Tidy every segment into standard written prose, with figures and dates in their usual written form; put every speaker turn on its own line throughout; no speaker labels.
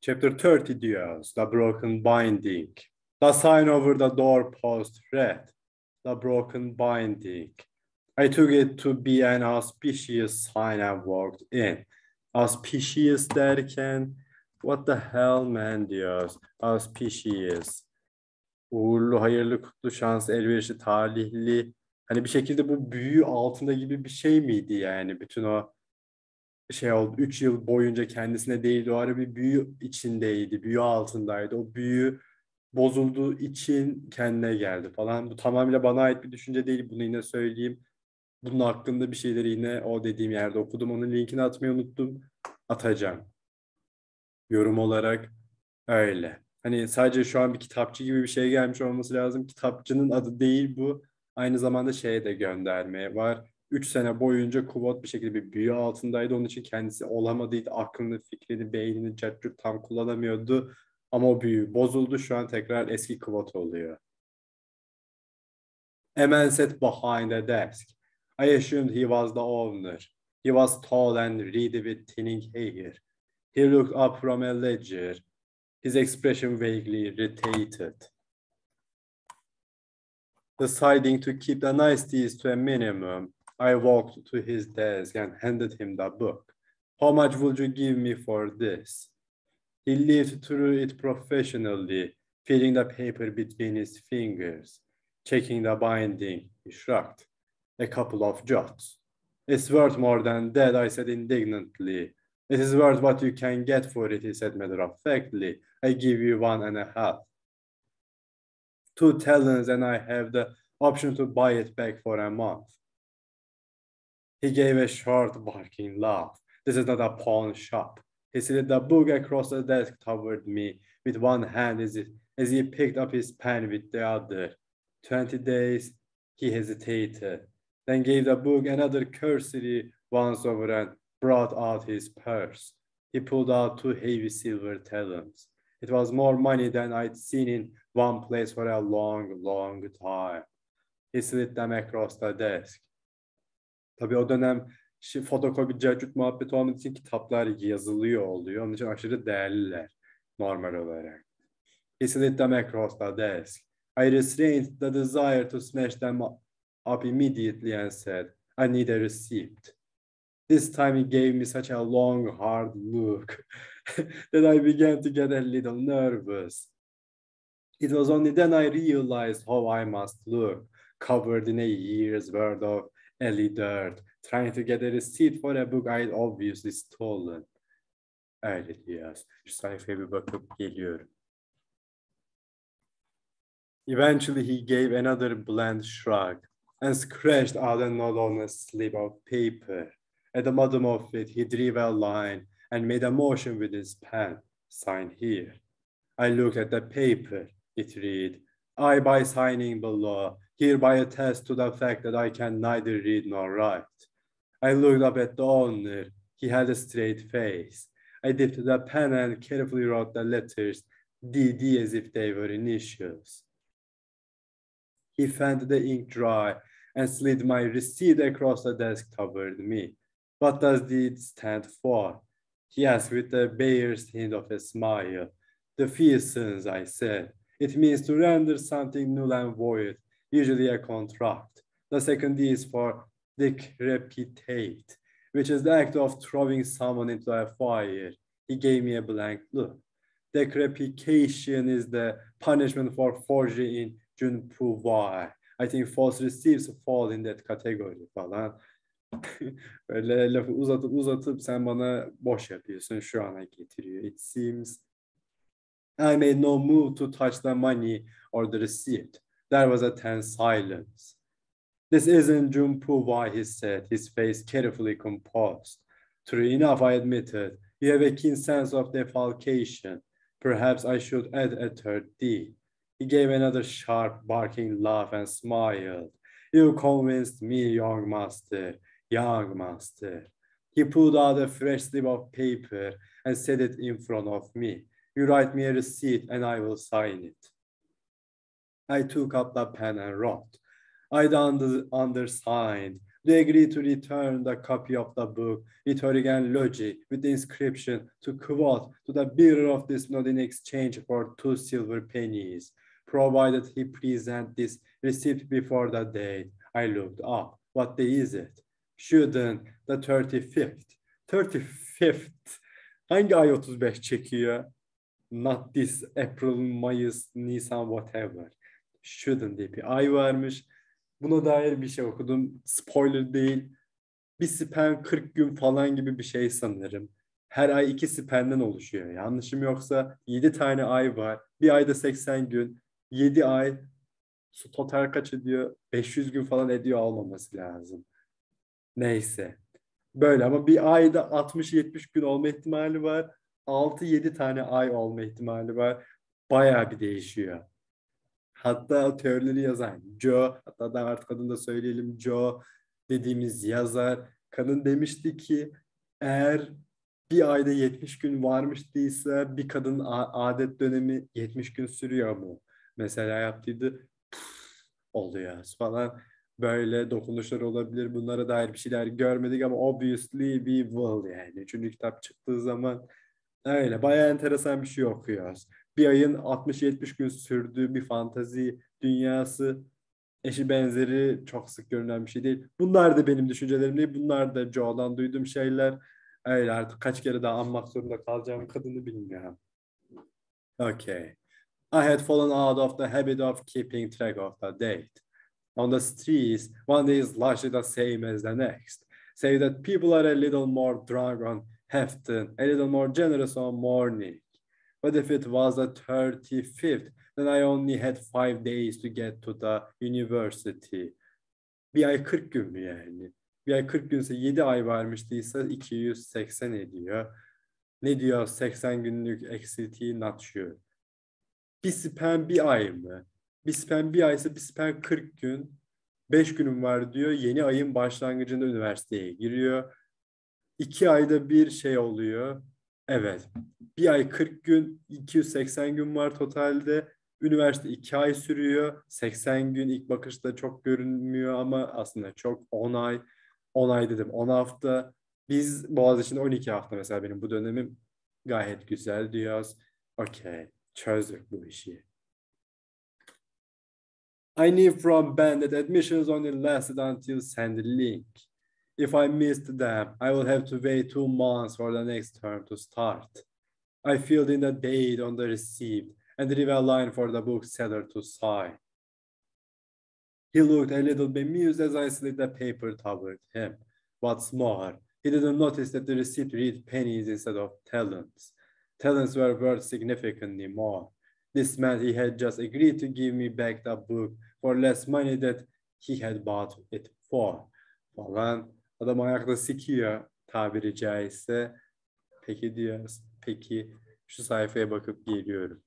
Chapter 30 diyoruz. The broken binding. The sign over the doorpost read. The broken binding. I took it to be an auspicious sign and walked in. Auspicious derken what the hell man diyoruz. Auspicious. Uğurlu, hayırlı, kutlu, şanslı, elverişli, talihli. Hani bir şekilde bu büyü altında gibi bir şey miydi yani? Bütün o şey oldu. 3 yıl boyunca kendisine değil, o ara bir büyü içindeydi. Büyü altındaydı. O büyü bozulduğu için kendine geldi falan. Bu tamamıyla bana ait bir düşünce değil. Bunu yine söyleyeyim. Bunun hakkında bir şeyleri yine o dediğim yerde okudum. Onun linkini atmayı unuttum. Atacağım. Yorum olarak öyle. Hani sadece şu an bir kitapçı gibi bir şey gelmiş olması lazım. Kitapçının adı değil bu. Aynı zamanda şeye de göndermeye var. 3 sene boyunca Kuvot bir şekilde bir büyü altındaydı. Onun için kendisi olamadıydı. Aklını, fikrini, beynini tam kullanamıyordu. Ama o büyü bozuldu. Şu an tekrar eski Kuvot oluyor. A man sat behind a desk. I assumed he was the owner. He was tall and reedy with thinning hair. He looked up from a ledger. His expression vaguely irritated. Deciding to keep the niceties to a minimum, I walked to his desk and handed him the book. How much would you give me for this? He leafed through it professionally, feeling the paper between his fingers. Checking the binding, he shrugged. A couple of jots. It's worth more than that, I said indignantly. It is worth what you can get for it, he said matter-of-factly. I give you 1.5. 2 talents and I have the option to buy it back for a month. He gave a short, barking laugh. This is not a pawn shop. He slid the book across the desk toward me with one hand as he picked up his pen with the other. 20 days, he hesitated, then gave the book another cursory once over and brought out his purse. He pulled out 2 heavy silver talents. It was more money than I'd seen in one place for a long, long time. He slid them across the desk. Tabii o dönem fotokopi, cacüt muhabbeti olmadığı için kitaplar yazılıyor oluyor. Onun için aşırı değerliler normal olarak. He slid them across the desk. I restrained the desire to smash them up immediately and said, I need a receipt. This time he gave me such a long, hard look that I began to get a little nervous. It was only then I realized how I must look, covered in a year's worth of alley dirt, trying to get a receipt for a book I'd obviously stolen. Öyle diyoruz. Şu sayfaya bir bakıp geliyorum. Eventually he gave another bland shrug and scratched out a note on a slip of paper. At the bottom of it, he drew a line and made a motion with his pen, sign here. I looked at the paper. It read, I, by signing below, hereby attest to the fact that I can neither read nor write. I looked up at the owner. He had a straight face. I dipped the pen and carefully wrote the letters DD as if they were initials. He fanned the ink dry and slid my receipt across the desk toward me. What does D stand for? He asked with the barest hint of a smile. Defeasance, I said. It means to render something null and void, usually a contract. The second D is for decapitate, which is the act of throwing someone into a fire. He gave me a blank look. Decapitation is the punishment for forgery in Junpuvai. I think false receipts fall in that category falan. Böyle lafı uzatıp sen bana boş yapıyorsun, şu ana getiriyor. It seems I made no move to touch the money or the receipt. There was a tense silence. This isn't Junpuvai, he said, his face carefully composed. True enough, I admitted. You have a keen sense of defalcation. Perhaps I should add a third D. He gave another sharp, barking laugh and smiled. You convinced me, young master, young master. He pulled out a fresh slip of paper and set it in front of me. You write me a receipt and I will sign it. I took up the pen and wrote. I'd undersigned They agreed to return the copy of the book, rhetoric and logic, with the inscription to quote to the bearer of this note in exchange for 2 silver pennies, provided he present this receipt before the date. I looked up. What day is it? Shouldn't the 35th. 35th. Hangi ay 35 çekiyor? Not this, April, Mayıs, Nisan, whatever. Shouldn't diye bir ay varmış. Buna dair bir şey okudum. Spoiler değil. Bir span 40 gün falan gibi bir şey sanırım. Her ay 2 span'den oluşuyor. Yanlışım yoksa 7 tane ay var. Bir ayda 80 gün. 7 ay. Total kaç ediyor? 500 gün falan ediyor olmaması lazım. Neyse. Böyle ama bir ayda 60-70 gün olma ihtimali var. 6-7 tane ay olma ihtimali var. Bayağı bir değişiyor. Hatta teorileri yazan Joe, hatta da artık adını da söyleyelim, Joe dediğimiz yazar. Kadın demişti ki eğer bir ayda 70 gün varmış değilse bir kadının adet dönemi 70 gün sürüyor mu? Mesela yaptıydı oluyor falan. Böyle dokunuşlar olabilir. Bunlara dair bir şeyler görmedik ama obviously we will yani. Üçüncü kitap çıktığı zaman öyle. Bayağı enteresan bir şey okuyoruz. Bir ayın 60-70 gün sürdüğü bir fantazi dünyası, eşi benzeri çok sık görünen bir şey değil. Bunlar da benim düşüncelerim değil. Bunlar da Joe'dan duyduğum şeyler. Öyle artık kaç kere daha anmak zorunda kalacağım kadını bilmiyorum. Okay. I had fallen out of the habit of keeping track of the date. On the streets, one day is largely the same as the next, save that people are a little more drunk on Hefton, a little more generous on morning. But if it was the 35th, then I only had 5 days to get to the university. Bir ay 40 gün mü yani? Bir ay 40 günse 7 ay varmıştıysa 280 ediyor. Ne diyor 80 günlük eksi not sure. Bir span bir ay mı? Bir span bir aysa bir span 40 gün. 5 günüm var diyor. Yeni ayın başlangıcında üniversiteye giriyor. 2 ayda bir şey oluyor. Evet. Bir ay 40 gün, 280 gün var totalde. Üniversite 2 ay sürüyor. 80 gün ilk bakışta çok görünmüyor ama aslında çok 10 ay. 10 ay dedim 10 hafta. Biz Boğaziçi'nde 12 hafta mesela benim bu dönemim gayet güzel diyoruz. Okey. Çözdük bu işi. I knew from Ben that admissions only lasted until Sandy Link. If I missed them, I will have to wait 2 months for the next term to start. I filled in the date on the receipt and leave a line for the bookseller to sign. He looked a little bemused as I slid the paper toward him. What's more, he didn't notice that the receipt read pennies instead of talents. Talents were worth significantly more. This meant he had just agreed to give me back the book for less money that he had bought it for. Falan. Adam ayakta sikiyor tabiri caizse. Peki diyoruz. Peki şu sayfaya bakıp geliyorum.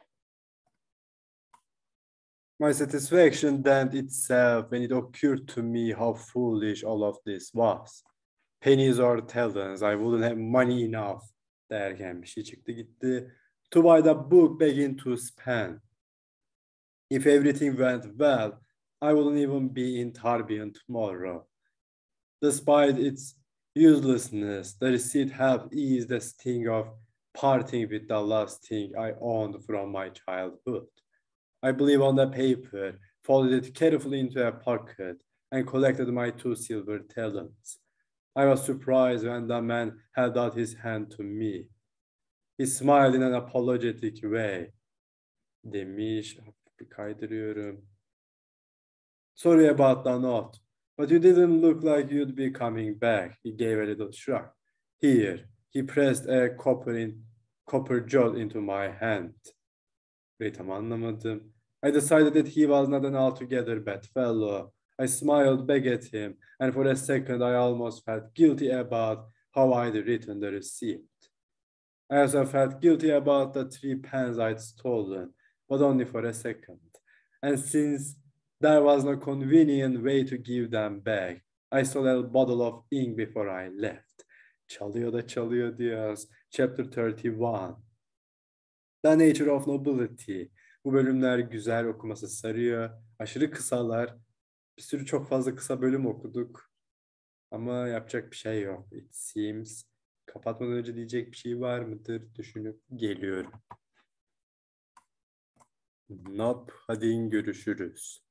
My satisfaction damped itself when it occurred to me how foolish all of this was. Pennies or talents, I wouldn't have money enough derken bir şey çıktı gitti. To buy the book begin to spend. If everything went well, I wouldn't even be in Tarbian tomorrow. Despite its uselessness, the receipt helped ease the sting of parting with the last thing I owned from my childhood. I believe on the paper, folded it carefully into a pocket, and collected my 2 silver talents. I was surprised when the man held out his hand to me. He smiled in an apologetic way. Demiş, bir kaydırıyorum. Sorry about the note, but you didn't look like you'd be coming back. He gave a little shrug. Here, he pressed a copper jewel into my hand. Tam anlamadım. I decided that he was not an altogether bad fellow. I smiled back at him, and for a second I almost felt guilty about how I'd written the receipt. I also felt guilty about the 3 pence I'd stolen, but only for a second. And since there was no convenient way to give them back, I stole a bottle of ink before I left. Çalıyor da çalıyor diyoruz. Chapter 31. The Nature of Nobility. Bu bölümler güzel, okuması sarıyor. Aşırı kısalar. Bir sürü çok fazla kısa bölüm okuduk. Ama yapacak bir şey yok. It seems. Kapatmadan önce diyecek bir şey var mıdır düşünüp geliyorum. Nope. Hadi görüşürüz.